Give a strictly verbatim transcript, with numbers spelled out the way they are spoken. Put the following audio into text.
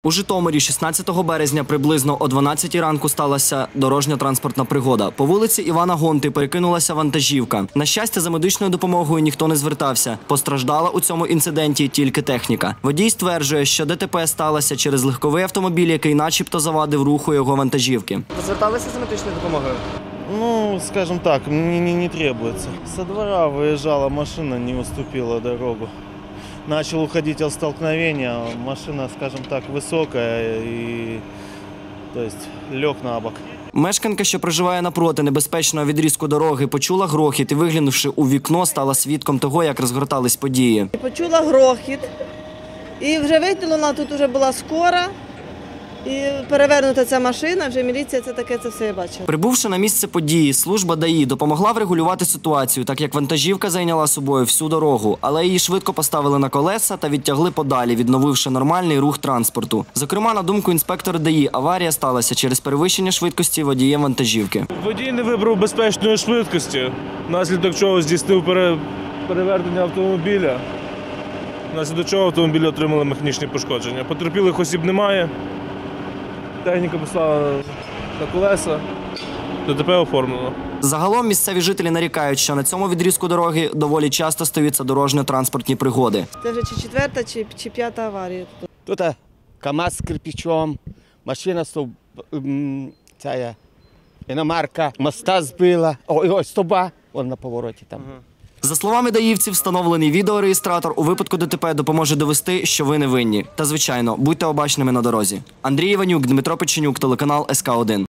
У Житомирі шістнадцятого березня приблизно о дванадцятій ранку сталася дорожньо-транспортна пригода. По вулиці Івана Гонти перекинулася вантажівка. На щастя, за медичною допомогою ніхто не звертався. Постраждала у цьому інциденті тільки техніка. Водій стверджує, що ДТП сталося через легковий автомобіль, який начебто завадив руху його вантажівки. Зверталися за медичною допомогою? Ну, скажем так, мне не, не требуется. Со двора выезжала машина, не уступила дорогу. Начал уходить от столкновения, машина, скажем так, высокая и, то есть, лег на бок. Мешканка, що проживає напроти небезпечного відрізку дороги, почула грохіт і, виглянувши у вікно, стала свідком того, як розгортались події. Почула грохіт і вже виділена, тут вже була скора. І перевернута ця машина, вже міліція це таке, це все я бачила. Прибувши на місце події, служба ДАІ допомогла врегулювати ситуацію, так як вантажівка зайняла собою всю дорогу, але її швидко поставили на колеса та відтягли подалі, відновивши нормальний рух транспорту. Зокрема, на думку інспектора ДАІ, аварія сталася через перевищення швидкості водієм вантажівки. Водій не вибрав безпечної швидкості, внаслідок чого здійснив пере... перевернення автомобіля, внаслідок чого автомобіль отримали механічні пошкодження. Потерпілих осіб немає. Техніка поставлена на колеса, ДТП оформлено. Загалом місцеві жителі нарікають, що на цьому відрізку дороги доволі часто стаються дорожньо-транспортні пригоди. Це вже чи четверта, чи, чи п'ята аварія. Тут КАМАЗ з кирпичом, машина стов... ця іномарка, моста збила, ой, ой, стоба, он на повороті там. За словами даївців, встановлений відеореєстратор у випадку ДТП допоможе довести, що ви не винні. Та, звичайно, будьте обачними на дорозі. Андрій Іванюк, Дмитро Печенюк, телеканал ес ка один.